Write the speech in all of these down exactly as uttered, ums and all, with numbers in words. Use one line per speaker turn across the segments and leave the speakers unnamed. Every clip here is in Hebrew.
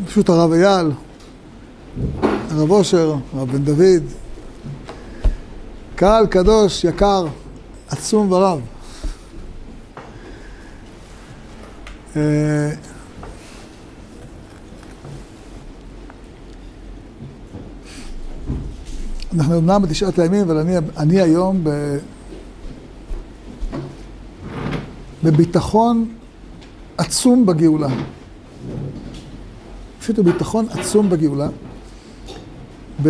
פשוט הרב אייל, הרב אושר, הרב בן דוד, קהל קדוש, יקר, עצום ורב. אנחנו אמנם בתשעת הימים, אבל אני, אני היום ב... בביטחון עצום בגאולה. פשוט בביטחון עצום בגאולה. ב...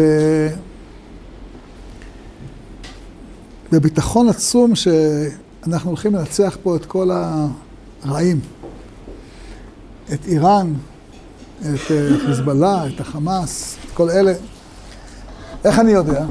בביטחון עצום שאנחנו הולכים לנצח פה את כל הרעים. את איראן, את חיזבאללה, את החמאס, את כל אלה. איך אני יודע?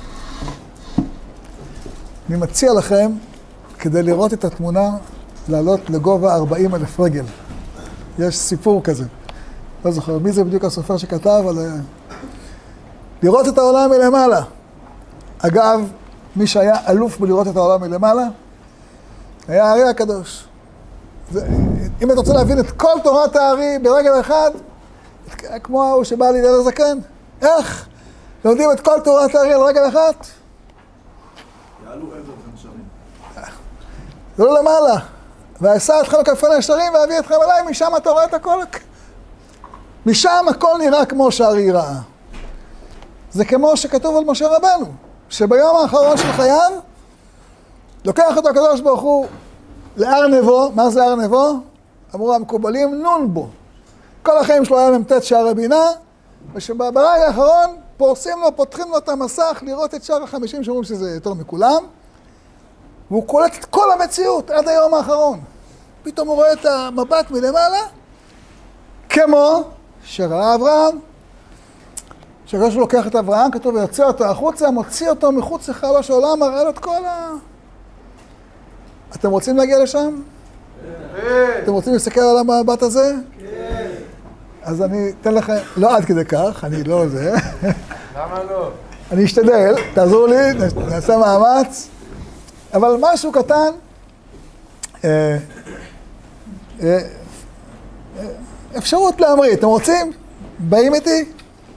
אני מציע לכם, כדי לראות את התמונה, לעלות לגובה ארבעים אלף רגל. יש סיפור כזה. לא זוכר, מי זה בדיוק הסופר שכתב על... לראות את העולם מלמעלה. אגב, מי שהיה אלוף בלראות את העולם מלמעלה, היה הארי הקדוש. זה, אם אתה רוצה להבין את כל תורת הארי ברגל אחד, כמו ההוא שבא לידי לזקן, איך? לומדים את כל תורת הארי על רגל אחת?
יעלו עבר ונשרים.
זה לא למעלה. ואשא אתכם לכנפי נשרים ואביא אתכם אליי, משם אתה רואה את הכל. משם הכל נראה כמו שהארי ראה. זה כמו שכתוב על משה רבנו, שביום האחרון של חייו, לוקח אותו הקדוש ברוך הוא להר נבו. מה זה הר נבו? אמרו המקובלים, נון בו. כל החיים שלו היה ממתת שער הבינה, ושברגע האחרון פורסים לו, פותחים לו את המסך לראות את שער החמישים, שאומרים שזה יותר מכולם, והוא קולט את כל המציאות עד היום האחרון. פתאום הוא רואה את המבט מלמעלה, כמו שראה אברהם, שהקדוש הוא לוקח את אברהם, כתוב ויוצא אותו החוצה, מוציא אותו מחוץ לחלו של העולם, מראה לו את כל ה... אתם רוצים להגיע לשם? כן. אתם רוצים להסתכל על המבט הזה? כן. אז אני אתן לכם, לא עד כדי כך, אני לא זה.
למה לא?
אני אשתדל, תעזרו לי, נעשה מאמץ. אבל משהו קטן, אה, אה, אפשרות להמריא, אתם רוצים? באים איתי?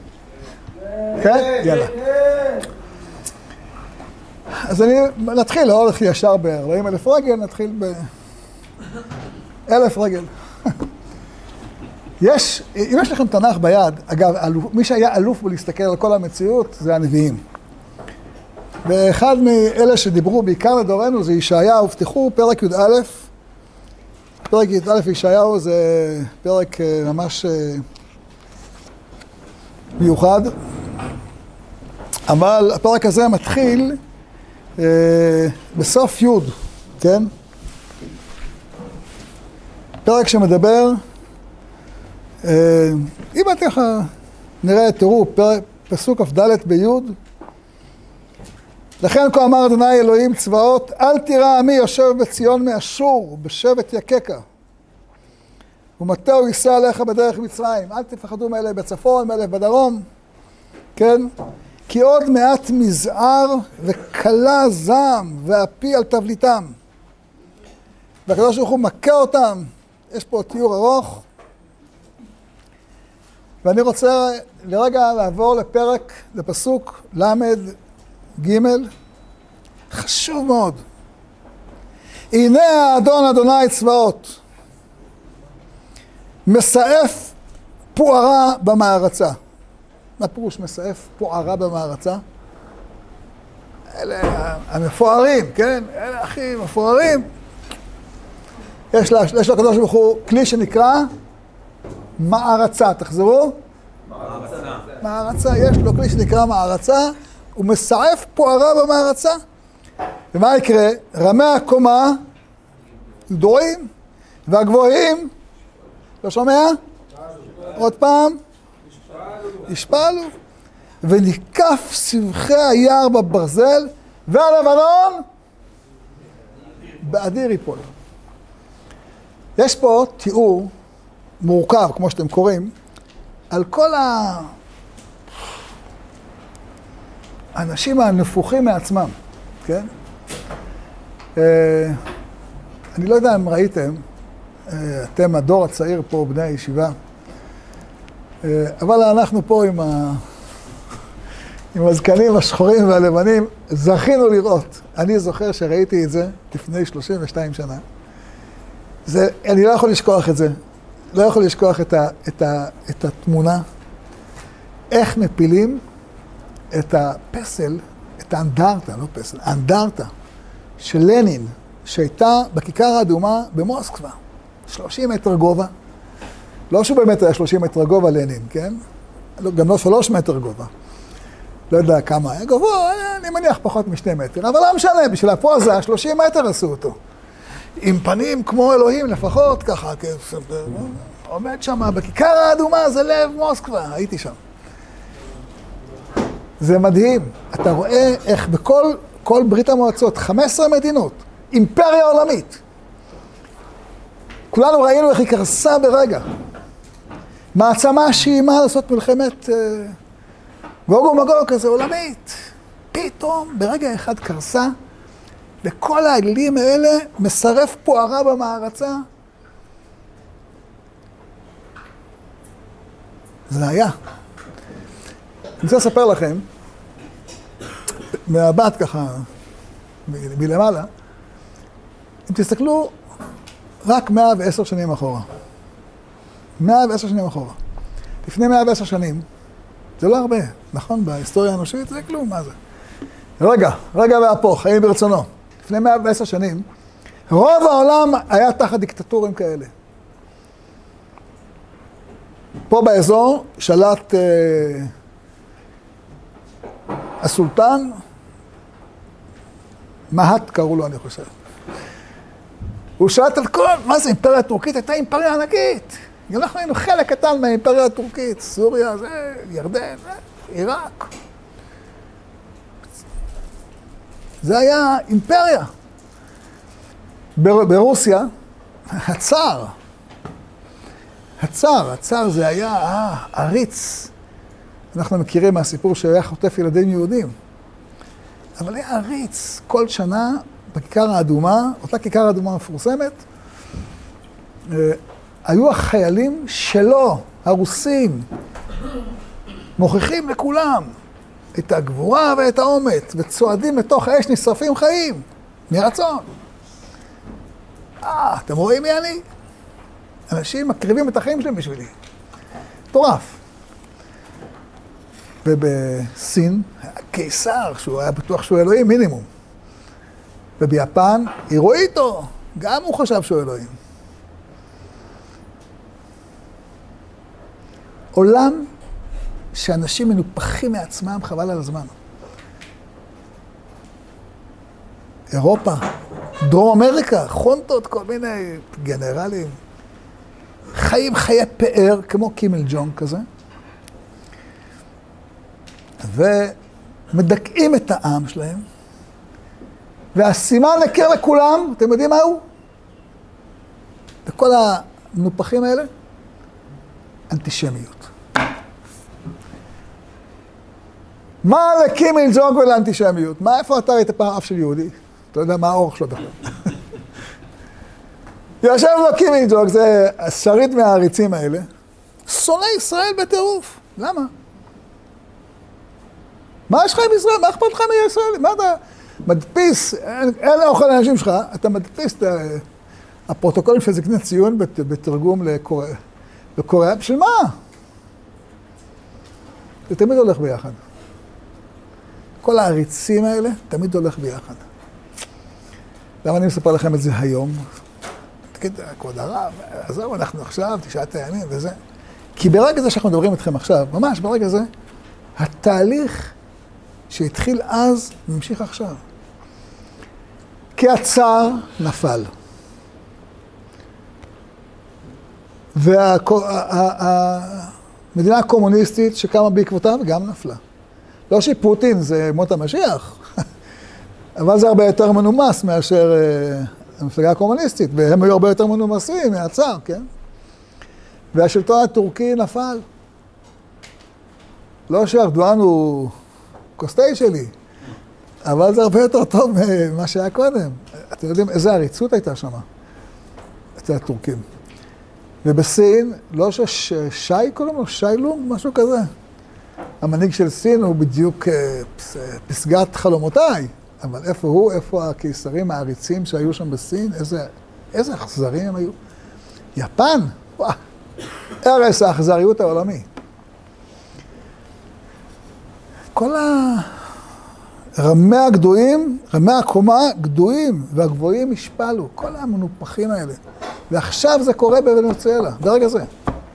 כן? יאללה. אז אני נתחיל, לא הולך ישר ב-ארבעים אלף רגל, נתחיל ב-אלף רגל. יש, אם יש לכם תנ"ך ביד, אגב, מי שהיה אלוף בלהסתכל על כל המציאות זה הנביאים. ואחד מאלה שדיברו בעיקר לדורנו זה ישעיהו, הובטחו פרק י"א. פרק י"א ישעיהו זה פרק ממש מיוחד. אבל הפרק הזה מתחיל אה, בסוף י', כן? פרק שמדבר, אה, אם אתם ככה נראה, תראו, פרק, פסוק כ"ד בי', לכן כה אמר אדוני אלוהים צבאות, אל תירא עמי יושב בציון מאשור, בשבט יקקה. ומטהו יישא עליך בדרך מצרים, אל תפחדו מאלה בצפון, מאלה בדרום, כן? כי עוד מעט מזער וקלה זעם ואפי על תבליתם. והקדוש ברוך הוא מכה אותם. יש פה תיאור ארוך. ואני רוצה לרגע לעבור לפרק, לפסוק למד ג' חשוב מאוד. הנה האדון אדוני צבאות, מסעף פוערה במערצה. מה פירוש מסעף פוערה במערצה? אלה המפוארים, כן? אלה הכי מפוארים. יש לה, יש לקדוש ברוך הוא כלי שנקרא מערצה. תחזרו?
מערצה.
מערצה. יש לו כלי שנקרא מערצה. הוא מסעף פוערה במערצה. ומה יקרה? רמי הקומה גדועים והגבוהים, לא שומע? עוד פעם? ישפלו, וניקף סבכי היער בברזל, והלבנון באדיר ייפול. יש פה תיאור מורכב, כמו שאתם קוראים, על כל האנשים הנפוחים מעצמם, כן? אני לא יודע אם ראיתם, אתם הדור הצעיר פה, בני הישיבה, אבל אנחנו פה עם, ה... עם הזקנים השחורים והלבנים, זכינו לראות. אני זוכר שראיתי את זה לפני שלושים ושתיים שנה. זה, אני לא יכול לשכוח את זה. לא יכול לשכוח את, ה... את, ה... את התמונה. איך מפילים את הפסל, את האנדרטה, לא פסל, האנדרטה של לנין, שהייתה בכיכר האדומה במוסקבה. שלושים מטר גובה. לא שהוא באמת היה שלושים מטר גובה לנין, כן? גם לא שלוש מטר גובה. לא יודע כמה היה גבוה, אני מניח פחות משני מטר. אבל לא משנה, בשביל הפוזה, שלושים מטר עשו אותו. עם פנים כמו אלוהים לפחות, ככה, עומד שם, בכיכר האדומה זה לב מוסקבה, הייתי שם. זה מדהים. אתה רואה איך בכל כל ברית המועצות, חמש עשרה מדינות, אימפריה עולמית. כולנו ראינו איך היא קרסה ברגע. מעצמה שאימה לעשות מלחמת אה, גוג ומגוג כזה עולמית. פתאום ברגע אחד קרסה, וכל האלים האלה מסרף פוערה במערצה. זה היה. אני רוצה לספר לכם, מהבט ככה, מלמעלה, אם תסתכלו רק מאה ועשר שנים אחורה. מאה ועשר שנים אחורה. לפני מאה ועשר שנים, זה לא הרבה, נכון? בהיסטוריה האנושית זה כלום, מה זה? רגע, רגע והפוך, חיים ברצונו. לפני מאה ועשר שנים, רוב העולם היה תחת דיקטטורים כאלה. פה באזור שלט אה, הסולטן, מהט קראו לו, אני חושב. הוא שלט על כל, מה זה, אימפריה הטורקית הייתה אימפריה ענקית. אנחנו היינו חלק קטן מהאימפריה הטורקית, סוריה, זה, ירדן, זה, עיראק. זה היה אימפריה. בר, ברוסיה, הצאר, הצאר, הצאר זה היה העריץ. אנחנו מכירים מהסיפור שהיה חוטף ילדים יהודים. אבל היה עריץ כל שנה בכיכר האדומה, אותה כיכר האדומה מפורסמת, היו החיילים שלו, הרוסים, מוכיחים לכולם את הגבורה ואת האומץ, וצועדים לתוך האש נשרפים חיים, מרצון. אה, אתם רואים מי אני? אנשים מקריבים את החיים שלהם בשבילי. מטורף. ובסין, הקיסר, שהוא היה בטוח שהוא אלוהים, מינימום. וביפן, הירואיטו, גם הוא חשב שהוא אלוהים. עולם שאנשים מנופחים מעצמם, חבל על הזמן. אירופה, דרום אמריקה, חונטות, כל מיני גנרלים. חיים חיי פאר, כמו קימל ג'ונג כזה. ומדכאים את העם שלהם. והסימן הכר לכולם, אתם יודעים מה הוא? לכל המנופחים האלה? אנטישמיות. מה לקימל ג'ונג ולאנטישמיות? מה, איפה אתה ראית פעם אף של יהודי? אתה יודע מה האורך שלו בכלל. יושב לו קימל ג'ונג, זה השריד מהעריצים האלה. שונא ישראל בטירוף. למה? מה יש לך עם ישראל? מה אכפת לך מישראל? מה אתה מדפיס? אין, אין אוכל לאנשים שלך, אתה מדפיס את הפרוטוקולים של זקני ציון בתרגום לקוריאה. לקוריאה, בשביל מה? זה תמיד הולך ביחד. כל העריצים האלה תמיד הולך ביחד. למה אני מספר לכם את זה היום? תגיד, כבוד הרב, עזוב, אנחנו עכשיו, תשעת הימים וזה. כי ברגע זה שאנחנו מדברים איתכם עכשיו, ממש ברגע זה, התהליך שהתחיל אז, ממשיך עכשיו. כי הצאר נפל. והמדינה הקומוניסטית שקמה בעקבותיו גם נפלה. לא שפוטין זה מות המשיח, אבל זה הרבה יותר מנומס מאשר המפלגה הקומוניסטית, והם היו הרבה יותר מנומסים מהצאר, כן? והשלטון הטורקי נפל. לא שארדואן הוא קוסטי שלי, אבל זה הרבה יותר טוב ממה שהיה קודם. אתם יודעים איזה עריצות הייתה שם, אצל הטורקים. ובסין, לא ששי קוראים לו, שי לונג, משהו כזה. המנהיג של סין הוא בדיוק פסגת חלומותיי, אבל איפה הוא, איפה הקיסרים העריצים שהיו שם בסין, איזה, איזה אכזרים הם היו. יפן, וואו, הרס האכזריות העולמי. כל הרמי הגדויים, רמי הקומה גדויים והגבוהים השפלו, כל המנופחים האלה. ועכשיו זה קורה בוונצואלה, ברגע זה.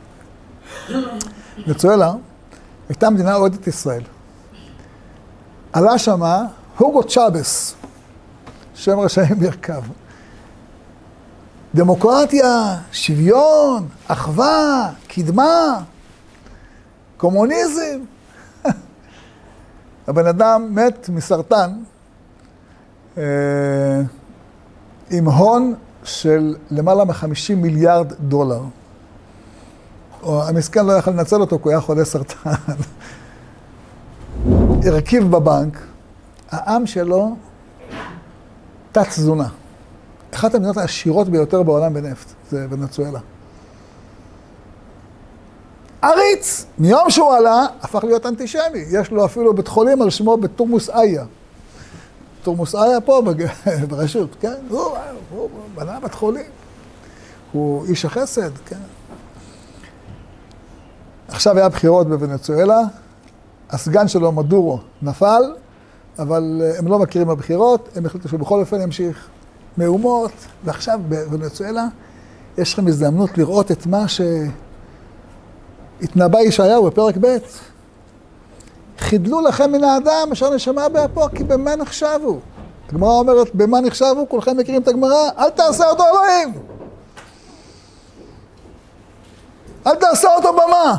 ונצואלה הייתה מדינה אוהדת ישראל. עלה שמה הוגו צ'אבס, שם רשעים ירכב. דמוקרטיה, שוויון, אחווה, קדמה, קומוניזם. הבן אדם מת מסרטן אה, עם הון של למעלה מחמישים מיליארד דולר. או המסכן לא יכל לנצל אותו, כי הוא היה חולה סרטן. הרכיב בבנק, העם שלו תת תזונה. אחת המדינות העשירות ביותר בעולם בנפט, זה ונצואלה. עריץ, מיום שהוא עלה, הפך להיות אנטישמי. יש לו אפילו בית חולים על שמו בתורמוס איה. תורמוס איה פה ברשות, כן? הוא, הוא בנה בית חולים. הוא איש החסד, כן? עכשיו היה בחירות בוונצואלה, הסגן שלו מדורו נפל, אבל הם לא מכירים בבחירות, הם החליטו שבכל אופן ימשיך מהומות, ועכשיו בוונצואלה יש לכם הזדמנות לראות את מה שהתנבא ישעיהו בפרק ב'. חידלו לכם מן האדם אשר נשמה באפו, כי במה נחשבו? הגמרא אומרת, במה נחשבו? כולכם מכירים את הגמרא? אל תעשה אותו אלוהים! אל תעשה אותו במה!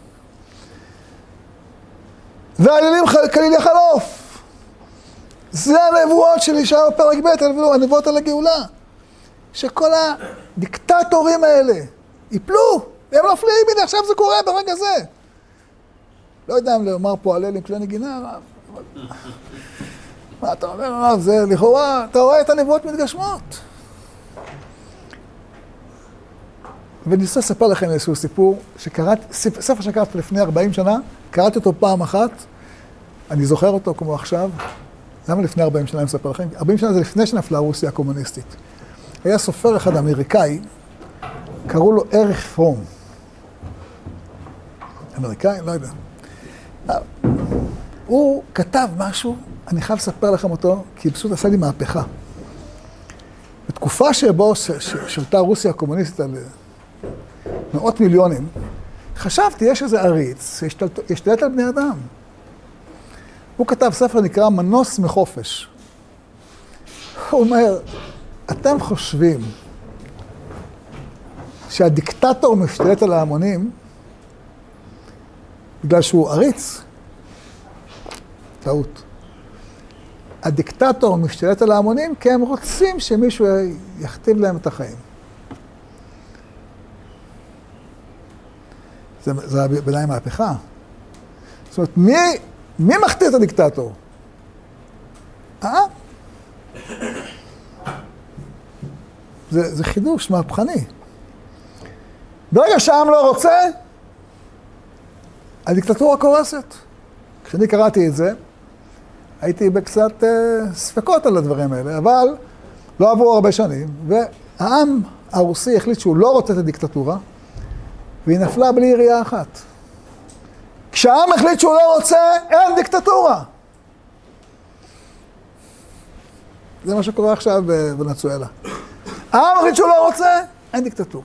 והאלילים כלילי חלוף. זה הנבואות של ישעיהו פרק ב', הנבואות על הגאולה. שכל הדיקטטורים האלה ייפלו, והם נופלים, הנה עכשיו זה קורה ברגע זה. לא יודע אם לומר פה הלל עם כלי נגינה, הרב. מה אתה אומר, הרב? זה לכאורה, אתה רואה את הנבואות מתגשמות. ואני רוצה לספר לכם איזשהו סיפור, שקראת, ספר שקראתי לפני ארבעים שנה, קראתי אותו פעם אחת, אני זוכר אותו כמו עכשיו. למה לפני ארבעים שנה אני מספר לכם? ארבעים שנה זה לפני שנפלה רוסיה הקומוניסטית. היה סופר אחד אמריקאי, קראו לו אריך פרום. אמריקאי? לא יודע. הוא כתב משהו, אני חייב לספר לכם אותו, כי פשוט עשה לי מהפכה. בתקופה שבו שלטה רוסיה הקומוניסטית על מאות מיליונים, חשבתי, יש איזה עריץ שהשתלט על בני אדם. הוא כתב ספר נקרא מנוס מחופש. הוא אומר, אתם חושבים שהדיקטטור משתלט על ההמונים בגלל שהוא עריץ? טעות. הדיקטטור משתלט על ההמונים כי הם רוצים שמישהו יכתיב להם את החיים. זה, זה בעיניי מהפכה. זאת אומרת, מי, מי מכתיב את הדיקטטור? אה? זה, זה חידוש מהפכני. ברגע שהעם לא רוצה, הדיקטטורה קורסת. כשאני קראתי את זה, הייתי בקצת אה, ספקות על הדברים האלה, אבל לא עברו הרבה שנים, והעם הרוסי החליט שהוא לא רוצה את הדיקטטורה, והיא נפלה בלי ירייה אחת. כשהעם החליט שהוא לא רוצה, אין דיקטטורה. זה מה שקורה עכשיו בוונצואלה. העם החליט שהוא לא רוצה, אין דיקטטורה.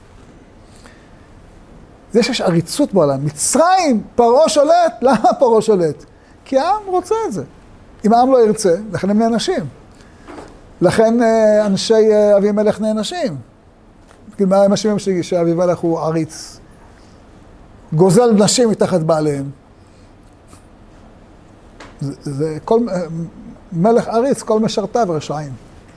זה שיש עריצות בעולם. מצרים, פרעה שולט. למה פרעה שולט? כי העם רוצה את זה. אם העם לא ירצה, לכן הם נענשים. לכן אנשי אבימלך נענשים. מה הם אשמים שאבימלך הוא עריץ? גוזל נשים מתחת בעליהם. זה, זה כל מלך עריץ, כל משרתיו רשעים.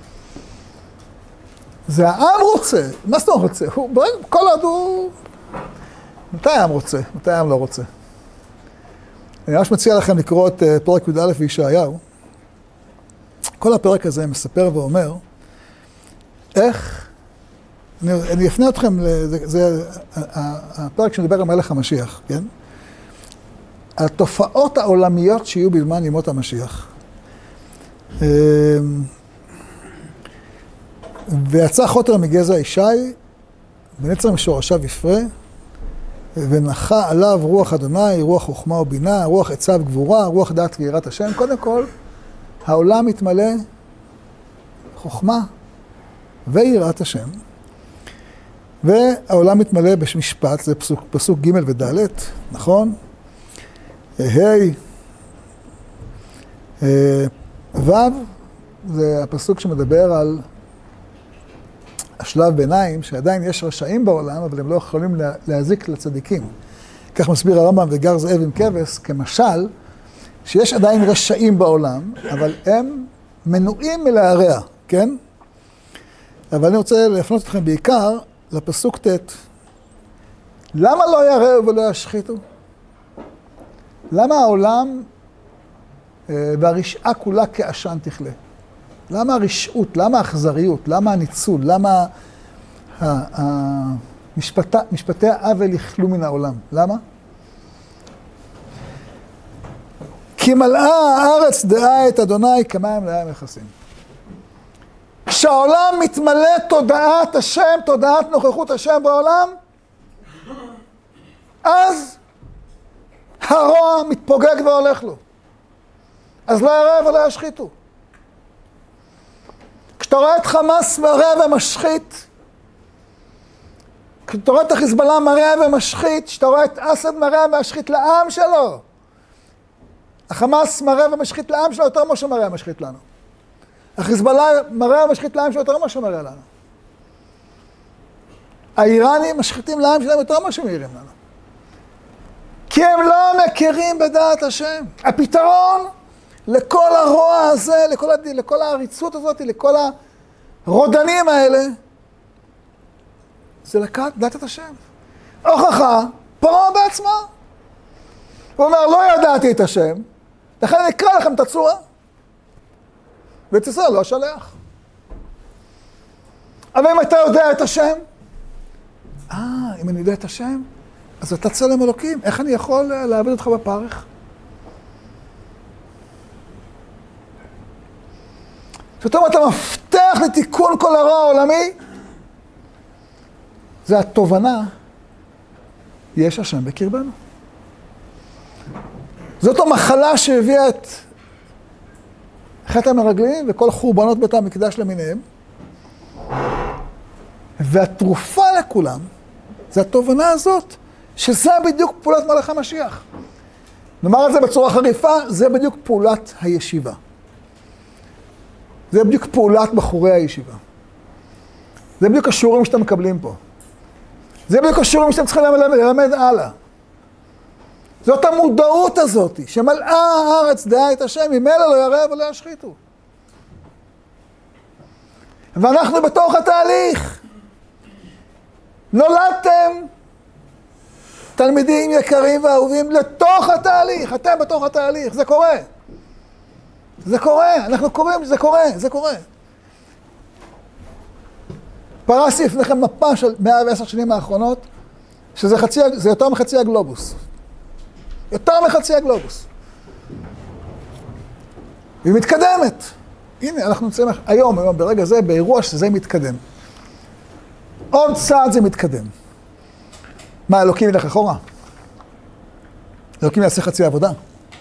זה העם רוצה. מה זאת אומרת רוצה? הוא, כל עוד הוא... מתי העם רוצה? מתי העם לא רוצה? אני ממש מציע לכם לקרוא את פרק י"א בישעיהו. כל הפרק הזה מספר ואומר איך אני, אני אפנה אתכם, זה, זה הפרק שמדבר על מלך המשיח, כן? התופעות העולמיות שיהיו בזמן ימות המשיח. ויצא חוטר מגזע ישי, ונצר משורשיו יפרה, ונחה עליו רוח אדוני, רוח חוכמה ובינה, רוח עצה וגבורה, רוח דעת ויראת השם. קודם כל, העולם מתמלא חוכמה ויראת השם. והעולם מתמלא במשפט, זה פסוק, פסוק ג' וד', נכון? היי, ו' זה הפסוק שמדבר על השלב ביניים, שעדיין יש רשעים בעולם, אבל הם לא יכולים להזיק לצדיקים. כך מסביר הרמב"ם וגר זאב עם כבש, כמשל, שיש עדיין רשעים בעולם, אבל הם מנועים מלהרע, כן? אבל אני רוצה להפנות אתכם בעיקר לפסוק ט'. למה לא ירעו ולא ישחיתו? למה העולם והרשעה כולה כעשן תכלה? למה הרשעות? למה האכזריות? למה הניצול? למה משפטי העוול יכלו מן העולם? למה? כי מלאה הארץ דעה את אדוני כמים לים מכסים. כשהעולם מתמלא תודעת השם, תודעת נוכחות השם בעולם, אז הרוע מתפוגג והולך לו. אז לא יראה ולא ישחיתו. כשאתה רואה את חמאס מראה ומשחית, כשאתה רואה את החיזבאללה מראה ומשחית, כשאתה רואה את אסד מראה ומשחית לעם שלו, החמאס מראה ומשחית לעם שלו יותר ממה שמראה ומשחית לנו. החיזבאללה מראה ומשחית לעם שלו יותר ממה שמראה לנו. האיראנים משחיתים לעם שלהם יותר ממה שמעירים לנו. כי הם לא מכירים בדעת השם. הפתרון לכל הרוע הזה, לכל, הד... לכל העריצות הזאת, לכל הרודנים האלה, זה לקחת דעת את השם. הוכחה, פרעה בעצמו. הוא אומר, לא ידעתי את השם, לכן אני אקרא לכם את הצורה. ואת ישראל לא אשלח. אבל אם אתה יודע את השם, אה, אם אני יודע את השם, אז אתה צלם אלוקים, איך אני יכול להעבד אותך בפרך? זאת אומרת, המפתח לתיקון כל הרוע העולמי, זה התובנה, יש השם בקרבנו. זאת המחלה שהביאה את חטא המרגלים וכל חורבנות בית המקדש למיניהם. והתרופה לכולם, זה התובנה הזאת, שזה בדיוק פעולת מלך המשיח. נאמר את זה בצורה חריפה, זה בדיוק פעולת הישיבה. זה בדיוק פעולת בחורי הישיבה. זה בדיוק השיעורים שאתם מקבלים פה. זה בדיוק השיעורים שאתם צריכים ללמד, ללמד הלאה. זאת המודעות הזאת, שמלאה הארץ דעה את השם, ממילא לא יראה ולא ישחיתו. ואנחנו בתוך התהליך. נולדתם, תלמידים יקרים ואהובים, לתוך התהליך. אתם בתוך התהליך, זה קורה. זה קורה, אנחנו קוראים, זה קורה, זה קורה. פרסתי לפניכם מפה של מאה ועשר שנים האחרונות, שזה חצי, זה יותר מחצי הגלובוס. יותר מחצי הגלובוס. והיא מתקדמת. הנה, אנחנו נמצאים היום, היום, ברגע זה, באירוע שזה מתקדם. עוד צעד זה מתקדם. מה, אלוקים ילך אחורה? אלוקים יעשה חצי עבודה?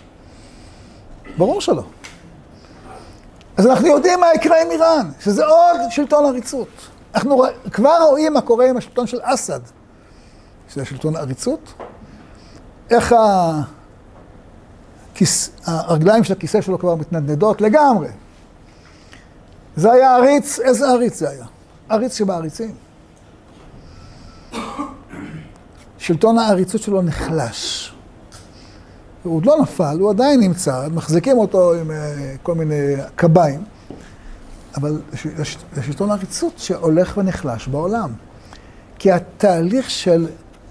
ברור שלא. אז אנחנו יודעים מה יקרה עם איראן, שזה עוד שלטון עריצות. אנחנו כבר רואים מה קורה עם השלטון של אסד, שזה שלטון עריצות. איך הכיס... הרגליים של הכיסא שלו כבר מתנדנדות לגמרי. זה היה עריץ, איזה עריץ זה היה? עריץ שבעריצים. שלטון העריצות שלו נחלש. הוא עוד לא נפל, הוא עדיין נמצא, מחזיקים אותו עם כל מיני קביים, אבל זה שלטון העריצות שהולך ונחלש בעולם. כי התהליך של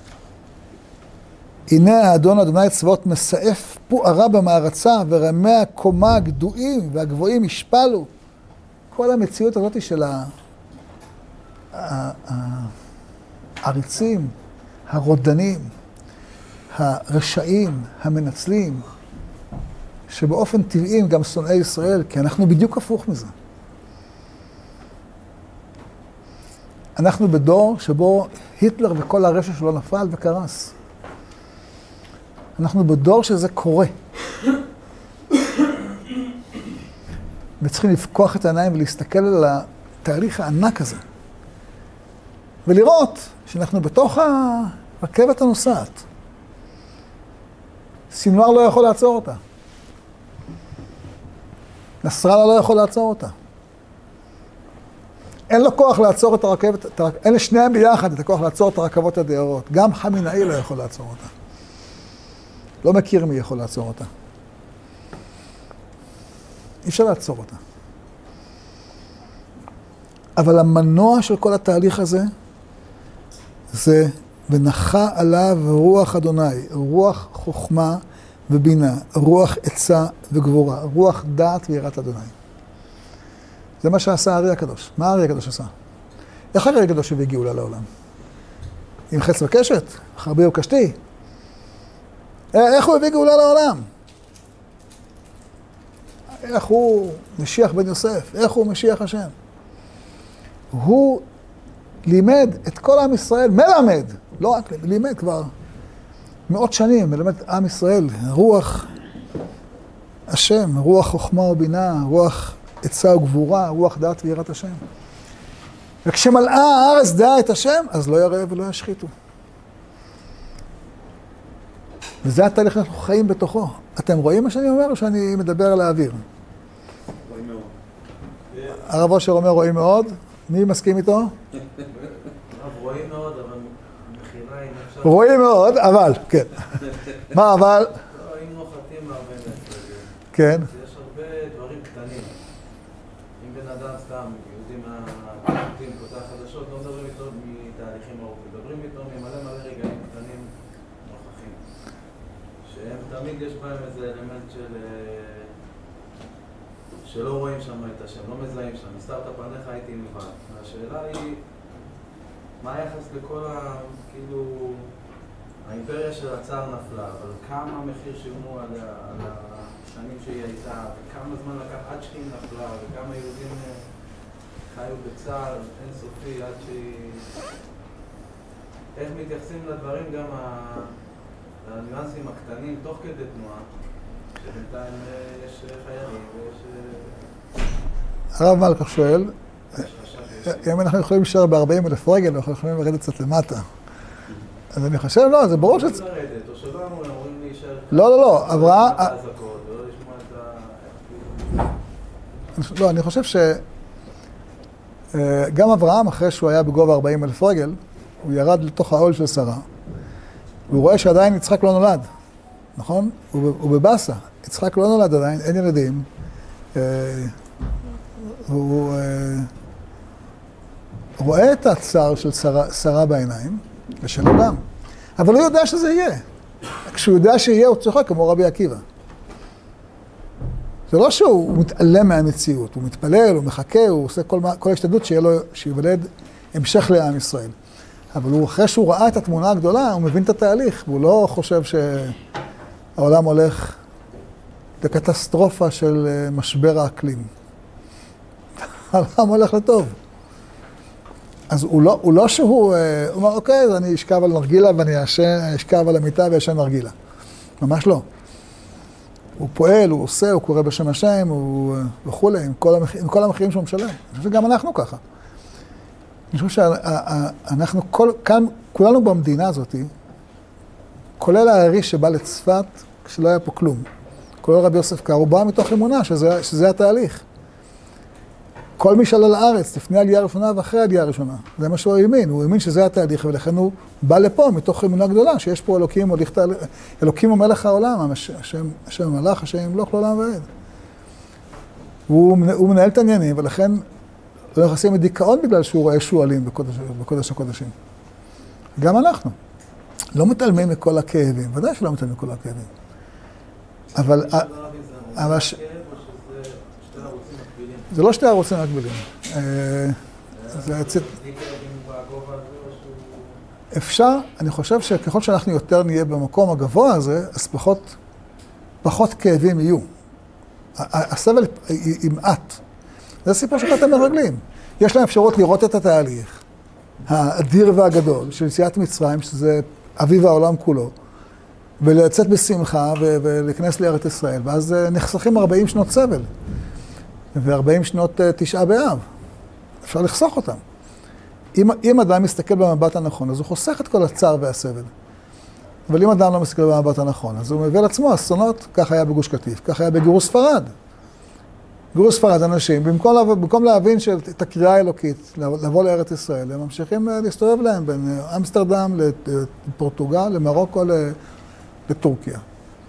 הנה האדון אדוני צבאות מסעף פוערה במערצה ורמי הקומה הגדועים והגבוהים ישפלו. כל המציאות הזאת של העריצים, הרודנים, הרשעים, המנצלים, שבאופן טבעי גם שונאי ישראל, כי אנחנו בדיוק הפוך מזה. אנחנו בדור שבו היטלר וכל הרשע שלו נפל וקרס. אנחנו בדור שזה קורה. וצריכים לפקוח את העיניים ולהסתכל על התהליך הענק הזה. ולראות שאנחנו בתוך הרכבת הנוסעת. סינואר לא יכול לעצור אותה. נסראללה לא יכול לעצור אותה. אין לו כוח לעצור את הרכבת, אין לשניהם ביחד את הכוח לעצור את הרכבות הדהרות. גם חמינאי לא יכול לעצור אותה. לא מכיר מי יכול לעצור אותה. אי אפשר לעצור אותה. אבל המנוע של כל התהליך הזה, זה ונחה עליו רוח אדוני, רוח חוכמה ובינה, רוח עצה וגבורה, רוח דעת ויראת אדוני. זה מה שעשה הארי הקדוש. מה הארי הקדוש עשה? איך הארי הקדוש הביא גאולה לעולם? עם חץ וקשת? חרבי וקשתי? איך הוא הביא גאולה לעולם? איך הוא משיח בן יוסף? איך הוא משיח השם? הוא לימד את כל עם ישראל, מלמד, לא רק לימד כבר מאות שנים, מלמד עם ישראל, רוח השם, רוח חוכמה ובינה, רוח עצה וגבורה, רוח דעת ויראת השם. וכשמלאה הארץ דעה את השם, אז לא יראה ולא ישחיתו. וזה התהליך שאנחנו חיים בתוכו. אתם רואים מה שאני אומר או שאני מדבר על האוויר?
רואים מאוד.
הרב אושר אומר רואים מאוד. מי מסכים איתו?
הרב רואים מאוד, אבל מכירה אם אפשר...
רואים מאוד, אבל, כן. מה אבל?
לא, אם נוחתים הרבה נפלגים.
כן.
יש הרבה דברים קטנים. אם בן אדם סתם, יהודים מהקטנים, פותח חדשות, לא מדברים איתו מתהליכים ארוכים. מדברים איתו ממלא מלא רגעים קטנים נוכחים. שהם תמיד יש בהם איזה אלמנט של... שלא רואים שם את השם, לא מזהים שם. הסתרת פניך הייתי נבד. והשאלה היא, מה היחס לכל ה... כאילו... האימפריה של הצער נפלה, אבל כמה מחיר שילמו על, על השנים שהיא הייתה, וכמה זמן לקח עד שהיא נפלה, וכמה יהודים חיו בצער אינסופי עד שהיא... איך מתייחסים לדברים גם הניואנסים הקטנים תוך כדי תנועה, שבינתיים יש חיילים ויש...
הרב מלכה שואל, אם אנחנו יכולים להישאר ב-ארבעים אלף רגל, אנחנו יכולים לרדת קצת למטה. אז אני חושב, לא, זה ברור שצ...
לא לרדת, או שלא אמורים להישאר...
לא, לא, לא, אברהם... לא, אני חושב שגם אברהם, אחרי שהוא היה בגובה ארבעים אלף רגל, הוא ירד לתוך העול של שרה, והוא רואה שעדיין יצחק לא נולד, נכון? הוא בבאסה, יצחק לא נולד עדיין, אין ילדים. הוא רואה את הצער של שרה בעיניים, ושלו גם. אבל הוא יודע שזה יהיה. כשהוא יודע שיהיה, הוא צוחק כמו רבי עקיבא. זה לא שהוא מתעלם מהמציאות, הוא מתפלל, הוא מחכה, הוא עושה כל, כל השתדלות שיהיה לו, שיוולד המשך לעם ישראל. אבל הוא, אחרי שהוא ראה את התמונה הגדולה, הוא מבין את התהליך, והוא לא חושב שהעולם הולך לקטסטרופה של משבר האקלים. העולם הולך לטוב. אז הוא לא, הוא לא שהוא, הוא אומר, אוקיי, אז אני אשכב על נרגילה ואני אשכב על המיטה וישן נרגילה. ממש לא. הוא פועל, הוא עושה, הוא קורא בשם השם, הוא וכולי, עם כל, המח... עם כל המחירים שהוא משלם. אני חושב שגם אנחנו ככה. אני חושב שאנחנו, כל, כאן, כולנו במדינה הזאת, כולל הארי שבא לצפת, כשלא היה פה כלום. כולל רבי יוסף קאר, הוא בא מתוך אמונה שזה, שזה התהליך. כל מי שעלה לארץ, לפני עלייה ראשונה ואחרי עלייה ראשונה. זה מה שהוא האמין. הוא האמין שזה התהליך, ולכן הוא בא לפה מתוך אמונה גדולה, שיש פה אלוקים, אלוקים הוא מלך העולם, השם, השם המלך, השם ימלוך לעולם ועד. הוא, הוא מנהל את העניינים, ולכן לא נכנסים לדיכאון בגלל שהוא רואה שועלים בקודש, בקודש הקודשים. גם אנחנו. לא מתעלמים מכל הכאבים, ודאי שלא מתעלמים מכל הכאבים. אבל... אבל... זה לא שתי ערוצים מקבילים. זה... אפשר, אני חושב שככל שאנחנו יותר נהיה במקום הגבוה הזה, אז פחות, פחות כאבים יהיו. הסבל ימעט. זה סיפור של חטא מרגלים. יש להם אפשרות לראות את התהליך האדיר והגדול של יציאת מצרים, שזה אביב העולם כולו, ולצאת בשמחה ולהיכנס לארץ ישראל, ואז נחסכים ארבעים שנות סבל, ו-ארבעים שנות תשעה באב. אפשר לחסוך אותם. אם, אם אדם מסתכל במבט הנכון, אז הוא חוסך את כל הצער והסבל. אבל אם אדם לא מסתכל במבט הנכון, אז הוא מביא לעצמו אסונות, כך היה בגוש קטיף, כך היה בגירוש ספרד. גירוש ספרד, אנשים, במקום, במקום להבין את הקריאה האלוקית, לבוא לארץ ישראל, הם ממשיכים להסתובב להם בין אמסטרדם לפורטוגל, למרוקו, לטורקיה.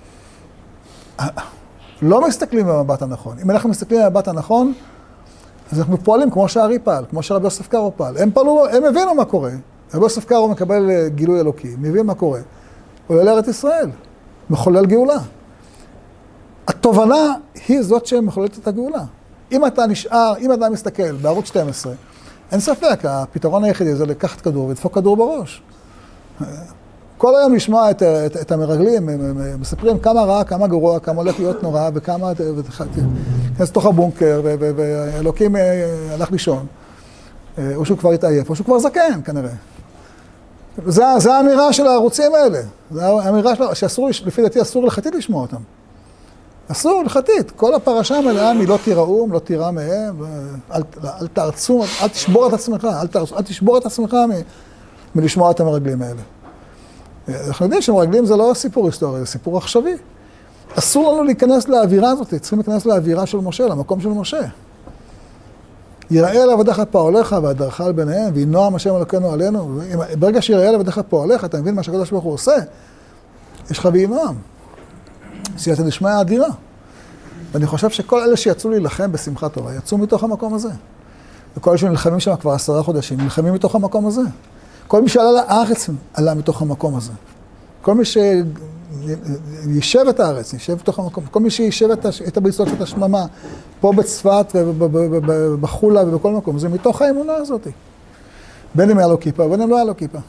לא מסתכלים במבט הנכון. אם אנחנו מסתכלים במבט הנכון, אז אנחנו פועלים כמו שהארי פעל, כמו שרבי יוסף קארו פעל. הם פעלו, הם הבינו מה קורה. רבי יוסף קארו מקבל גילוי אלוקי, מבין מה קורה. הוא עולה לארץ ישראל, מחולל גאולה. התובנה היא זאת שמחוללת את הגאולה. אם אתה נשאר, אם אתה מסתכל בערוץ שתים עשרה, אין ספק, הפתרון היחידי זה לקחת כדור ולדפוק כדור בראש. כל היום לשמוע את, את, את המרגלים, הם מספרים כמה רע, כמה גרוע, כמה הולך להיות נורא, וכמה... נכנס לתוך הבונקר, ואלוקים הלך לישון. או שהוא כבר התעייף, או שהוא כבר זקן, כנראה. זה, זה האמירה של הערוצים האלה. זה האמירה של, שאסור, לפי דעתי, אסור לחתית לשמוע אותם. אסור לחתית. כל הפרשה מלאה מלא תיראום, לא תירא מהם, אל, אל תרצו, אל תשבור את עצמך, אל, תרצו, אל תשבור את עצמך מ, מלשמוע את המרגלים האלה. אנחנו יודעים שמרגלים זה לא סיפור היסטורי, זה סיפור עכשווי. אסור לנו להיכנס לאווירה הזאת, צריכים להיכנס לאווירה של משה, למקום של משה. יראה לעבדיך פועליך והדרך על ביניהם, וינועם השם אלוקינו עלינו. ברגע שיראה לעבדיך פועליך, אתה מבין מה שהקדוש ברוך הוא עושה, יש לך וינועם. סייעתא דשמיא אדירה. ואני חושב שכל אלה שיצאו להילחם בשמחת תורה, יצאו מתוך המקום הזה. וכל אלה שנלחמים שם כבר עשרה חודשים, נלחמים מתוך המקום הזה. כל מי שעלה לארץ עלה מתוך המקום הזה. כל מי שישב את הארץ, ישב בתוך המקום. כל מי שישב את הביצות ואת השממה, פה בצפת ובחולה ובכל מקום, זה מתוך האמונה הזאת. בין אם היה לו כיפה, בין אם לא היה לו כיפה.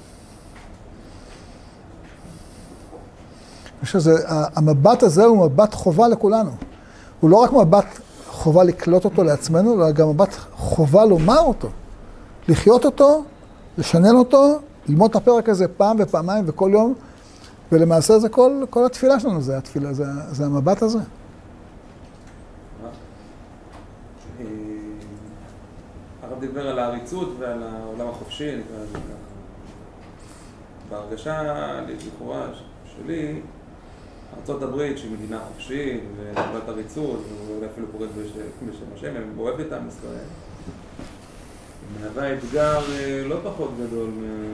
המבט הזה הוא מבט חובה לכולנו. הוא לא רק מבט חובה לקלוט אותו לעצמנו, אלא גם מבט חובה לומר אותו. לחיות אותו, לשנן אותו, ללמוד את הפרק הזה פעם ופעמיים וכל יום, ולמעשה זה כל, כל התפילה שלנו, זה התפילה, זה, זה המבט הזה.
הרב דיבר על העריצות ועל העולם החופשי, בהרגשה לכאורה שלי, ארצות הברית שהיא מדינה חופשית ונקודת עריצות, ואולי אפילו קוראת בשם השם, הם אוהבת את עם ישראל. מהווה אתגר לא פחות גדול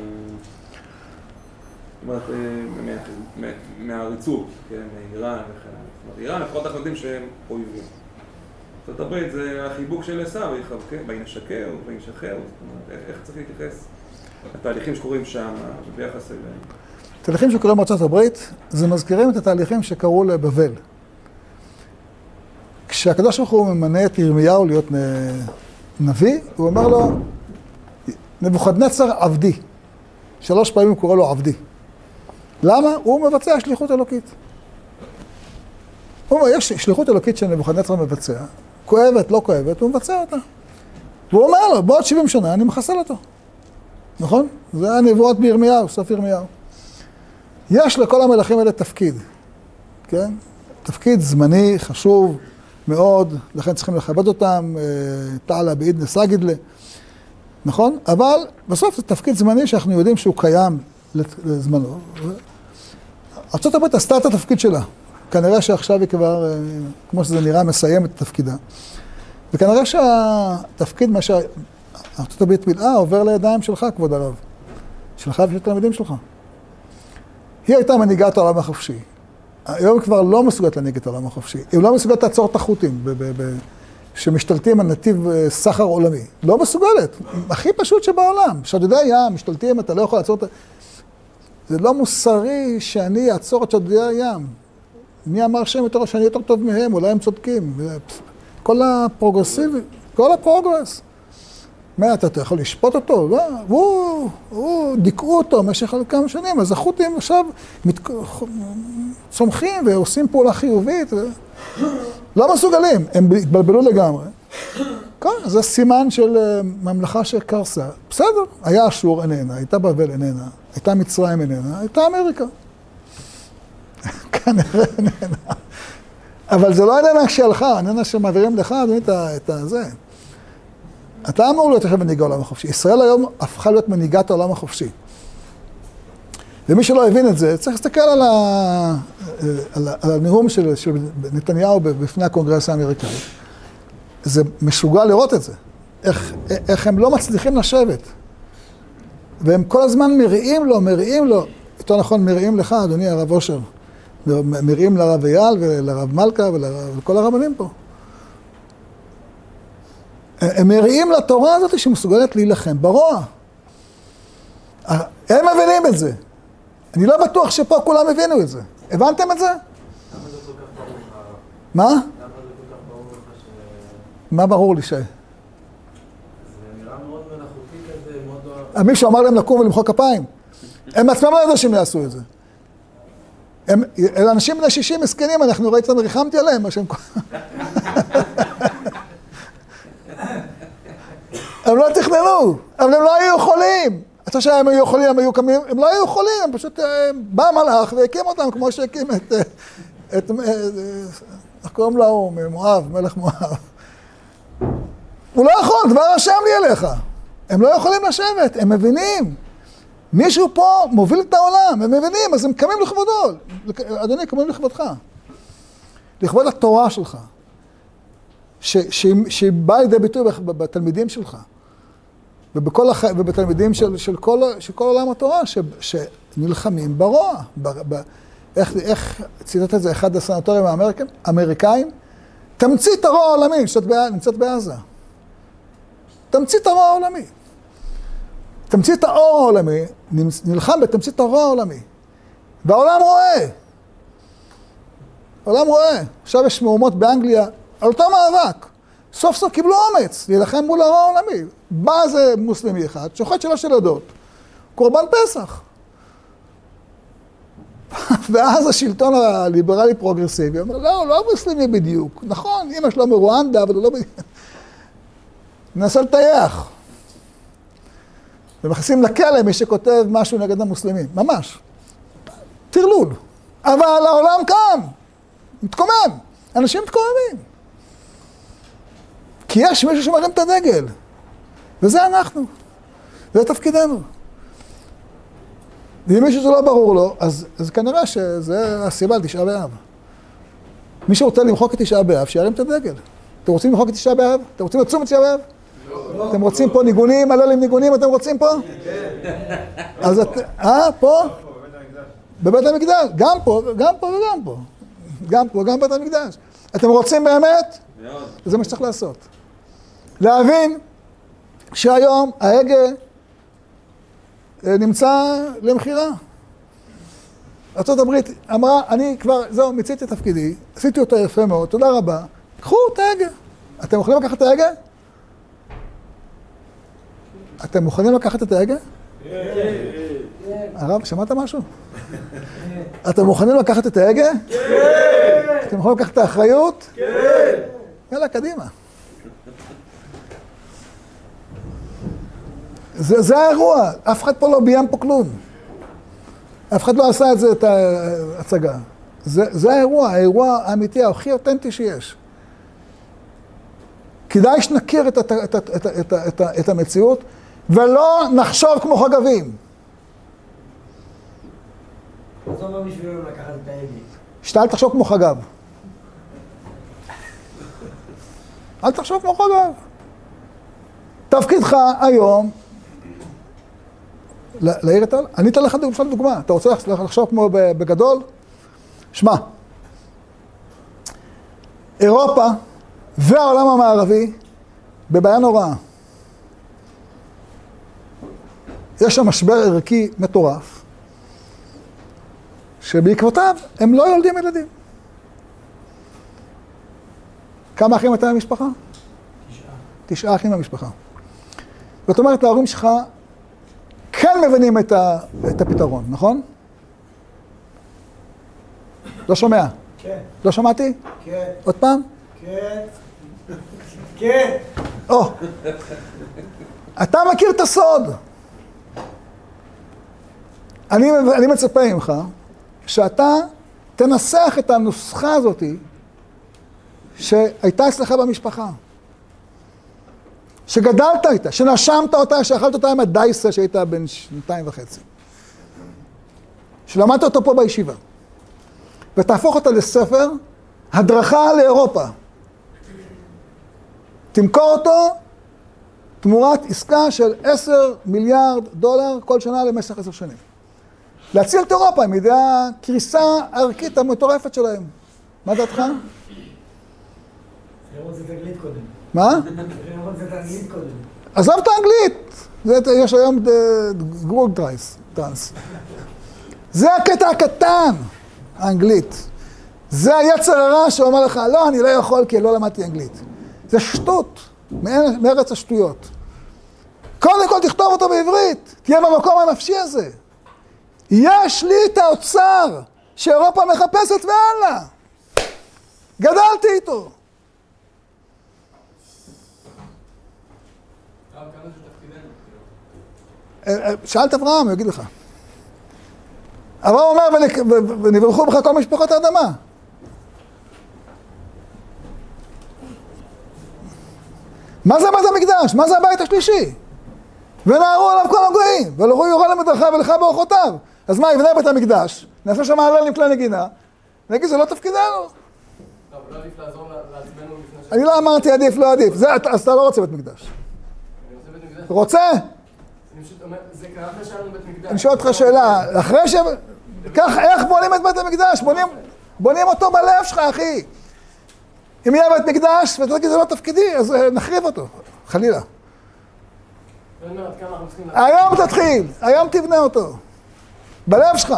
מהעריצות, מאיראן וכן. איראן, לפחות אנחנו יודעים שהם אויבים. ארצות הברית זה החיבוק של עשיו, וינשקר וינשחר, איך צריך להתייחס לתהליכים שקורים שם ביחס אליהם?
התהליכים שקורים בארצות הברית, זה מזכירים את התהליכים שקרו לבבל. כשהקדוש ברוך הוא ממנה את ירמיהו להיות נביא, הוא אומר לו, נבוכדנצר עבדי. שלוש פעמים הוא קורא לו עבדי. למה? הוא מבצע שליחות אלוקית. הוא אומר, יש שליחות אלוקית שנבוכדנצר מבצע, כואבת, לא כואבת, הוא מבצע אותה. והוא אומר לו, בעוד שבעים שנה אני מחסל אותו. נכון? זה הנבואות בירמיהו, סוף ירמיהו. יש לכל המלכים האלה תפקיד, כן? תפקיד זמני, חשוב מאוד, לכן צריכים לכבד אותם, תעלה בעיד נסגידלה, נכון? אבל בסוף זה תפקיד זמני שאנחנו יודעים שהוא קיים לזמנו. ארצות הברית עשתה את התפקיד שלה. כנראה שעכשיו היא כבר, כמו שזה נראה, מסיים את תפקידה. וכנראה שהתפקיד, מה שארצות הברית מילאה, עובר לידיים שלך, כבוד הרב. שלך ושל תלמידים שלך. היא הייתה מנהיגת העולם החופשי. היום כבר לא מסוגלת להנהיג את העולם החופשי. היא לא מסוגלת לעצור את החוטים שמשתלטים על נתיב סחר עולמי. לא מסוגלת. הכי פשוט שבעולם. שודדי ים, משתלטים, אתה לא יכול לעצור את... זה לא מוסרי שאני אעצור את שודדי הים. מי אמר שהם יותר, שאני יותר טוב מהם, אולי הם צודקים. כל הפרוגרסיבי, כל הפרוגרס. מה, אתה, אתה יכול לשפוט אותו? לא, הוא, הוא, דיכאו אותו במשך כמה שנים, אז החות'ים עכשיו מת... צומחים ועושים פעולה חיובית. ו... לא מסוגלים, הם התבלבלו לגמרי. כן, זה סימן של ממלכה שקרסה. בסדר, היה אשור איננה, הייתה בבל איננה, הייתה מצרים איננה, הייתה אמריקה. כנראה איננה. אבל זה לא איננה שלך, איננה שמעבירים לך, אדוני, את זה. אתה אמור להיות עכשיו מנהיג העולם החופשי. ישראל היום הפכה להיות מנהיגת העולם החופשי. ומי שלא הבין את זה, צריך להסתכל על, ה... על, ה... על הנאום של, של נתניהו בפני הקונגרס האמריקאי. זה משוגע לראות את זה. איך, איך הם לא מצליחים לשבת. והם כל הזמן מריעים לו, מריעים לו. יותר נכון, מריעים לך, אדוני הרב אושר. מריעים לרב אייל ולרב מלכה ולכל הרבנים פה. הם מריעים לתורה הזאת שמסוגלת להילחם ברוע. הם מבינים את זה. אני לא בטוח שפה כולם הבינו את זה. הבנתם את זה?
למה זה כל כך ברור לך?
מה?
למה זה כל כך ברור לך ש...
מה ברור לי ש...
זה נראה מאוד מלאכותי כזה, מאוד...
מישהו אמר להם לקום ולמחוא כפיים. הם עצמם לא ידעו שהם יעשו את זה. הם אנשים בני שישים מסכנים, אנחנו ראיתם, ריחמתי עליהם, מה שהם... הם לא תכננו, אבל הם לא היו יכולים. אתה חושב שהם היו יכולים, הם היו קמים, הם לא היו יכולים, הם פשוט בא מלאך והקים אותם כמו שהקים את, את, איך קוראים לו, מואב, מלך מואב. הוא לא יכול, דבר השם לי אליך. הם לא יכולים לשבת, הם מבינים. מישהו פה מוביל את העולם, הם מבינים, אז הם קמים לכבודו. אדוני, קמים לכבודך. לכבוד התורה שלך. שהיא באה לידי ביטוי בתלמידים שלך. ובכל הח... ובתלמידים של, של, כל, של כל עולם התורה, ש... שנלחמים ברוע. ב... ב... איך, איך ציטט את זה אחד הסנטורים האמריקאים? אמריקאים? תמצית הרוע העולמי, נמצאת בעזה. תמצית הרוע העולמי. תמצית האור העולמי, נלחם בתמצית הרוע העולמי. והעולם רואה. העולם רואה. עכשיו יש מהומות באנגליה על אותו מאבק. סוף סוף קיבלו אומץ להילחם מול הרוע העולמי. בא איזה מוסלמי אחד, שוחט שלוש ילדות, קורבן פסח. ואז השלטון הליברלי פרוגרסיבי אומר, לא, הוא לא מוסלמי בדיוק. נכון, אמא שלו מרואנדה, אבל הוא לא בדיוק. ננסה לטייח. ומכניסים לכלא מי שכותב משהו נגד המוסלמים. ממש. טרלול. אבל העולם קם. מתקומם. אנשים מתקוממים. כי יש מישהו שמרים את הדגל. וזה אנחנו. זה תפקידנו. ואם מישהו זה לא ברור לו, אז, אז כנראה שזה הסיבה לתשעה באב. מי שרוצה למחוק את תשעה באב, שירים את הדגל. אתם רוצים למחוק את תשעה באב? אתם רוצים לצום את תשעה באב? לא. אתם רוצים פה ניגונים, הללים ניגונים, אתם רוצים פה? כן. אז את... אה, פה? בבית המקדש. גם פה, גם פה וגם פה. גם פה, גם בבית המקדש. אתם רוצים באמת? זה מה שצריך לעשות. להבין שהיום ההגה נמצא למחירה. ארצות הברית אמרה, אני כבר, זהו, מיציתי את תפקידי, עשיתי אותו יפה מאוד, תודה רבה. קחו את ההגה. אתם יכולים לקחת את ההגה? אתם מוכנים לקחת את ההגה? כן. הרב, שמעת משהו? אתם מוכנים לקחת את ההגה? כן. אתם יכולים לקחת את האחריות? כן. יאללה, קדימה. זה, זה האירוע, אף אחד פה לא ביים פה כלום. אף אחד לא עשה את זה, את ההצגה. זה, זה האירוע, האירוע האמיתי, הכי אותנטי שיש. כדאי שנכיר את, את, את, את, את, את, את, את המציאות, ולא נחשוב כמו חגבים.
אז אומר בשבילנו לקחת את ההגה.
שאתה אל תחשוב כמו חגב. אל תחשוב כמו חגב. תפקידך היום, להעיר את העולם. אני אתן לך דוגמה. אתה רוצה לחשוב כמו בגדול? שמע, אירופה והעולם המערבי בבעיה נוראה. יש שם משבר ערכי מטורף, שבעקבותיו הם לא יולדים ילדים. כמה אחים אתם במשפחה? תשעה. תשעה אחים במשפחה. זאת אומרת, ההורים שלך כן מבינים את, ה, את הפתרון, נכון? לא שומע.
כן.
לא שמעתי?
כן.
עוד פעם?
כן. כן.
או, אתה מכיר את הסוד. אני, אני מצפה ממך שאתה תנסח את הנוסחה הזאת שהייתה אצלך במשפחה. שגדלת איתה, שנשמת אותה, שאכלת אותה עם הדייסה שהיית בן שנתיים וחצי. שלמדת אותו פה בישיבה. ותהפוך אותה לספר הדרכה לאירופה. תמכור אותו תמורת עסקה של עשר מיליארד דולר כל שנה למשך עשר שנים. להציל את אירופה מידי הקריסה הערכית המטורפת שלהם. מה דעתך?
לראות את האנגלית קודם.
מה?
לראות את האנגלית קודם.
עזוב את האנגלית. זה, יש היום גרול טרייס, טרנס. זה הקטע הקטן, האנגלית. זה היצר הרע שאומר לך, לא, אני לא יכול כי לא למדתי אנגלית. זה שטות, מארץ השטויות. קודם כל תכתוב אותו בעברית, תהיה במקום הנפשי הזה. יש לי את האוצר שאירופה מחפשת ואין לה. גדלתי איתו. שאלת אברהם, הוא יגיד לך. אברהם אומר, ונברכו בך כל משפחות האדמה. מה זה בית המקדש? מה זה הבית השלישי? ונערו עליו כל הגויים, ולכו יורה למדרכה ולך באורחותיו. אז מה, יבנה בית המקדש, נעשה שם הלל עם כלי נגינה, נגיד, זה לא תפקידנו.
טוב, לא עדיף לעזור לעצמנו לפני ש...
אני לא אמרתי עדיף, לא עדיף. זה, אז אתה לא רוצה בית מקדש.
אני רוצה בית מקדש.
רוצה?
אני פשוט אומר, זה קרה אחרי שהיה לנו בית מקדש.
אני שואל אותך שאלה, אחרי ש... כך, איך בונים את בית המקדש? בונים, בונים אותו בלב שלך, אחי. אם יהיה בית מקדש, ואתה תגיד, זה לא תפקידי, אז נחריב אותו, חלילה.
אני אומר, עד כמה אנחנו צריכים...
היום תתחיל, היום תבנה אותו. בלב שלך.
קצת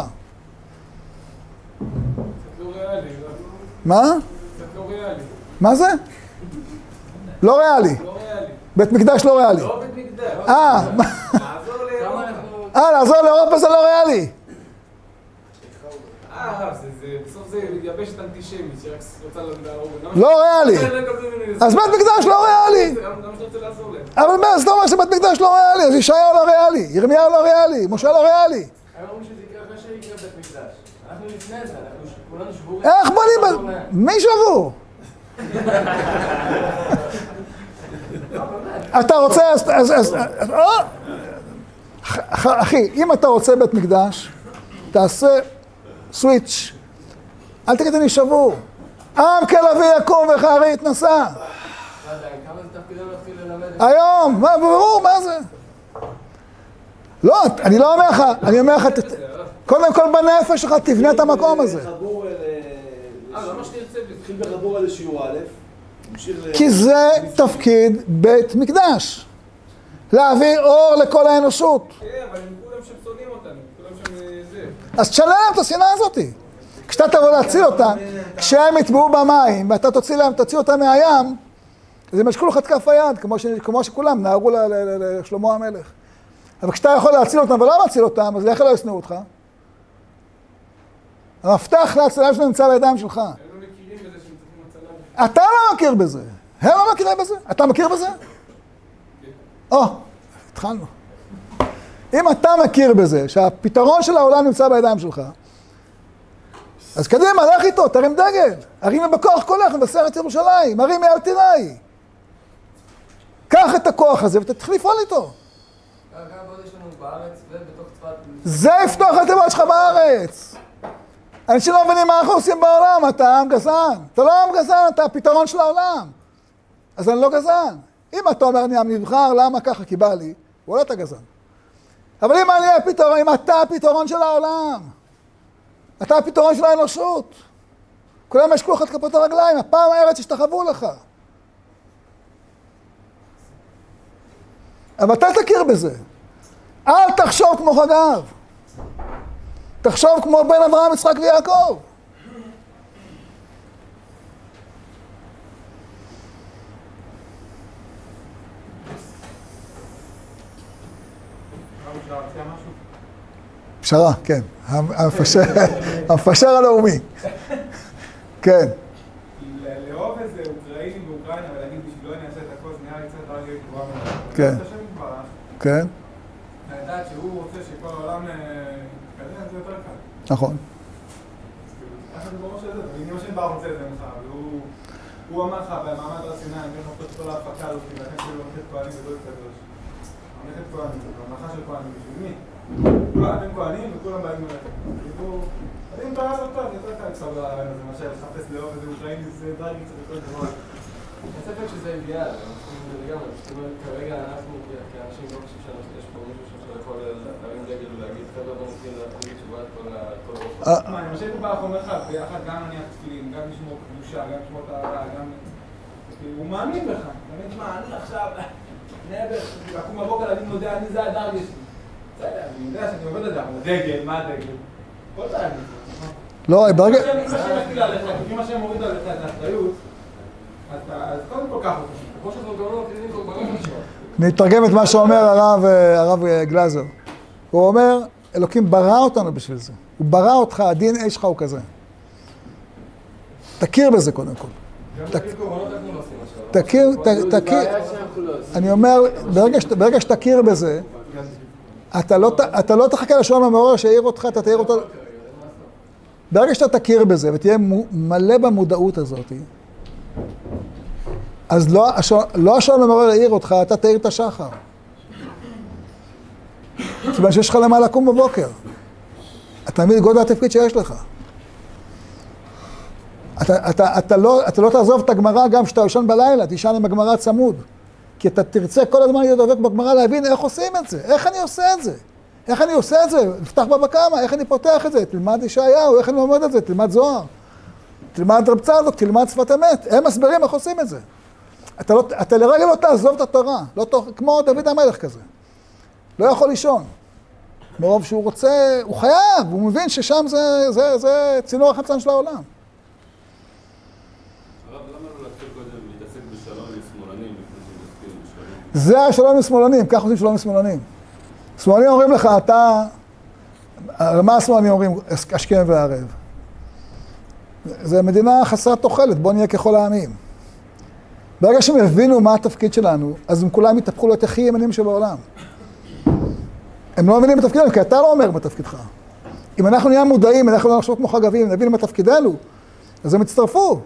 לא ריאלי.
מה?
קצת לא ריאלי.
מה זה? לא ריאלי.
לא ריאלי.
בית מקדש לא ריאלי.
לא בית מקדש.
אה,
לעזור לאירופה.
כמה אנחנו...
אה, לעזור לאירופה זה לא ריאלי.
אה, הרב, זה, זה, בסוף זה יבשת אנטישמית שרק רוצה להרוג.
לא ריאלי. אז בית מקדש לא ריאלי.
למה שאתה רוצה לעזור להם?
אבל מה, אז אתה אומר שבית מקדש לא ריאלי, אז ישעיהו לא ריאלי, ירמיהו לא ריאלי, משה לא ריאלי.
הם אומרים שזה יקרה אחרי שיקרה בית מקדש. אנחנו לפני זה, אנחנו כולנו שבורים.
איך בונים? מי שבור? אתה רוצה, אז... אז, אז אה, אחי, אם אתה רוצה בית מקדש, תעשה סוויץ'. אל תגיד אני שבור. עם כלביא יקום וכארי יתנשא.
לא יודע, כמה זה תפקידנו להתחיל ללמד את זה?
היום, מה, ברור, מה זה? לא, אני לא אומר לך, אני אומר לך, ת- קודם כל בנפש שלך תבנה את המקום הזה.
חבור אל...
אה, למה שתרצה בזה?
התחיל בחבור אל שיעור א', המשיך ל...
כי זה תפקיד בית מקדש. להביא אור לכל האנושות.
כן, אבל הם כולם שם שונאים אותנו, כולם שם זה.
אז תשלם להם את השנאה הזאת. כשאתה תבוא להציל אותם, כשהם יטבעו במים, ואתה תוציא להם, תוציא אותם מהים, אז הם ישקו לך את כף היד, כמו, ש, כמו שכולם נהרו ל- ל- ל- לשלמה המלך. אבל כשאתה יכול להציל אותם ולא להציל אותם, אז איך לא ישנאו אותך? המפתח להצלה שלו נמצא בידיים שלך.
הם לא מכירים בזה שהם צריכים הצלה.
אתה לא מכיר בזה. הם לא מכירים בזה. אתה מכיר בזה? או, התחלנו. אם אתה מכיר בזה, שהפתרון של העולם נמצא בידיים שלך, אז קדימה, לך איתו, תרים דגל. הרימי בכוח קולך מבשרת ירושלים, הרימי אל תיראי. קח את הכוח הזה ותתחיל לפעול איתו.
כמה עוד יש לנו בארץ ובתוך צפת?
זה יפתוח את הלבבות שלך בארץ. אנשים לא מבינים מה אנחנו עושים בעולם, אתה עם גזען. אתה לא עם גזען, אתה הפתרון של העולם. אז אני לא גזען. אם אתה אומר אני עם נבחר, למה ככה? כי בא לי, הוא לא אתה גזען. אבל אם אני הפתרון, אם אתה הפתרון של העולם, אתה הפתרון של האנושות. כולם ישקו לך את כפות הרגליים, הפעם הארץ ישתחוו לך. אבל אתה תכיר בזה. אל תחשוב כמו חגב. תחשוב כמו בן אברהם, יצחק ויעקב.
להציע משהו?
פשרה, כן. המפשר, המפשר הלאומי. כן.
לאהוב איזה אוקראינים באוקראינה ולהגיד בשבילו אני אעשה את הכל, זה נראה לי קצת רק גבוה מאוד.
כן.
זה השם יתברך.
כן.
לדעת שהוא רוצה שכל העולם יתקדם, זה יותר קל.
נכון.
ככה זה בראש הזה, ואם השם יתברך רוצה את זה ממך, והוא אמר לך במעמד הר סיני, אני הולך לעשות כל ההפקה הזאת, ולכן כאילו ממלכת כהנים וגוי קדוש. ממלכת כהנים, ממלכה של כהנים, בשביל מי? כולם אתם כהנים וכולם באים מלכת. אם אתה רב אותה, זה יותר קל לצעוד על הרעיון הזה, מאשר לחפש לאהוב איזה אוקראיני, זה דרגי קצת יותר גבוה.
אין ספק שזה אידיאל, זה לגמרי. זאת אומרת, כרגע אנחנו כאנשים לא חושב שיש פה מישהו שיכול להרים דגל ולהגיד, חבר'ה בוא נתחיל להגיד תשובה את כל הרוב.
מה, אני משאיר פה באח אומר לך, ביחד גם אני התפקידים, גם לשמור קדושה, גם לשמור את הרע, גם... הוא מאמין בך. אתה מבין, מה, אני עכשיו, נעבר, לקום בבוקר להגיד מודה, אני זה הדרגי שלי. בסדר, אני יודע שאני עובד את זה, אבל דגל, מה הדגל? כל פעם.
לא, ברגע...
אם השם מוריד עליך את האחריות, אז קודם כל כך אותו.
כמו שאנחנו גם לא מקרינים כל ברוך עכשיו.
אני אתרגם את מה שאומר הרב, הרב גלזר. הוא אומר, אלוקים ברא אותנו בשביל זה. הוא ברא אותך, הדין אש שלך הוא כזה. תכיר בזה קודם כל. תכיר, תכיר. אני אומר, ברגע שתכיר בזה, אתה לא תחכה לשלום המעורר שיעיר אותך, אתה תעיר אותו... ברגע שאתה תכיר בזה ותהיה מלא במודעות הזאת, אז לא השלום המעורר יעיר אותך, אתה תעיר את השחר. כיוון שיש לך למה לקום בבוקר. אתה מבין גודל התפקיד שיש לך. אתה, אתה, אתה, לא, אתה לא תעזוב את הגמרא גם כשאתה ישן בלילה, תישן עם הגמרא צמוד. כי אתה תרצה כל הזמן להיות דבק בגמרא להבין איך עושים את זה, איך אני עושה את זה. איך אני עושה את זה? נפתח בבא קמא, איך אני פותח את זה? תלמד ישעיהו, איך אני לומד את זה? תלמד זוהר. תלמד רב צדוק, תלמד שפת אמת. הם מסבירים איך עושים את זה. אתה, לא, אתה לרגע לא תעזוב את התורה, לא תוך, כמו דוד המלך כזה. לא יכול לישון. מרוב שהוא רוצה, הוא חייב, הוא מבין ששם זה, זה, זה צינור החמצן של העולם.
הרב, למה לא להתחיל קודם להתעסק בשלום עם שמאלנים לפני שמתעסקים בשלום?
זה השלום עם שמאלנים, כך עושים שלום עם שמאלנים. שמאלנים אומרים לך, אתה, מה השמאלנים אומרים? השכם והערב. זה מדינה חסרת תוחלת, בוא נהיה ככל העמים. ברגע שהם הבינו מה התפקיד שלנו, אז הם כולם יתהפכו להיות הכי ימנים שבעולם. הם לא מבינים בתפקידנו, כי אתה לא אומר מה תפקידך. אם אנחנו נהיה מודעים, אנחנו לא נחשוב כמו חגבים, נבין מה תפקידנו, אז הם יצטרפו.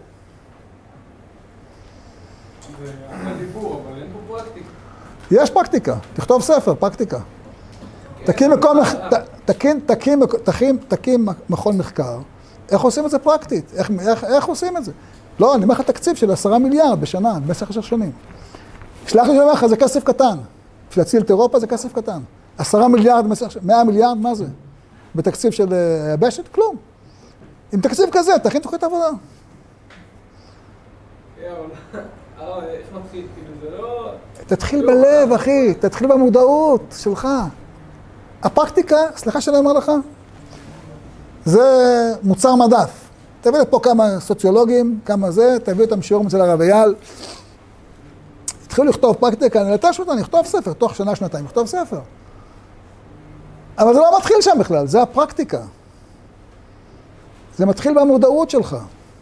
זה אחלה דיבור, אבל אין פה פרקטיקה.
יש פרקטיקה, תכתוב ספר, פרקטיקה. תקים מקום, תקים, תקים, תקים, תקים מכון מחקר. איך עושים את זה פרקטית? איך, איך, איך עושים את זה? לא, אני אומר לך תקציב של עשרה מיליארד בשנה, במשך עשר שנים. שלח לי שאומר לך, זה כסף קטן. בשביל להציל את אירופה זה כסף קטן. עשרה מיליארד, מאה מיליארד, מה זה? בתקציב של יבשת? כלום. עם תקציב כזה, תכין תוכנית עבודה.
איך מתחיל? כאילו זה לא...
תתחיל בלב, אחי. תתחיל במודעות שלך. הפרקטיקה, סליחה שאני אומר לך, זה מוצר מדף. תביא לפה כמה סוציולוגים, כמה זה, תביא אותם שיעור אצל הרב אייל. התחילו לכתוב פרקטיקה, אני נתש אותה, אני אכתוב ספר, תוך שנה, שנתיים, אכתוב ספר. אבל זה לא מתחיל שם בכלל, זה הפרקטיקה. זה מתחיל במודעות שלך.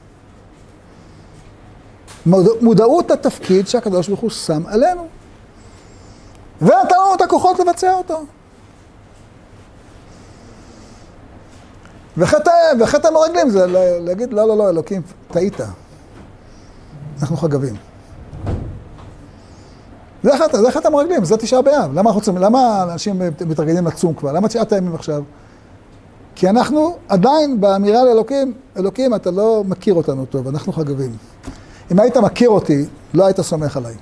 מודעות התפקיד שהקדוש ברוך הוא שם עלינו. ונתן לנו את הכוחות לבצע אותו. וחטא המרגלים זה להגיד, לא, לא, לא, אלוקים, טעית. אנחנו חגבים. זה חטא, זה חטא המרגלים, זה תשעה באב. למה, רוצים, למה אנשים מתרגלים לצום כבר? למה תשעת הימים עכשיו? כי אנחנו עדיין באמירה לאלוקים, אלוקים, אתה לא מכיר אותנו טוב, אנחנו חגבים. אם היית מכיר אותי, לא היית סומך עליי.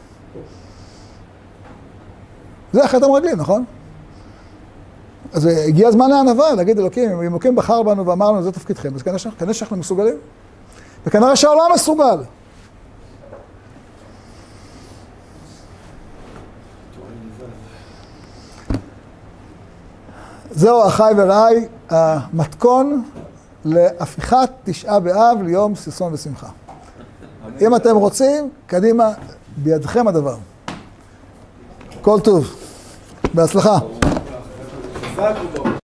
זה חטא המרגלים, נכון? אז הגיע הזמן לענווה, להגיד אלוקים, אם אלוקים בחר בנו ואמר לנו, זה תפקידכם, אז כנראה שאנחנו מסוגלים. וכנראה שהעולם מסוגל. זהו, אחי ורעי, המתכון להפיכת תשעה באב ליום ששון ושמחה. אם אתם רוצים, קדימה, בידכם הדבר. כל טוב. בהצלחה.
חזק וברוך.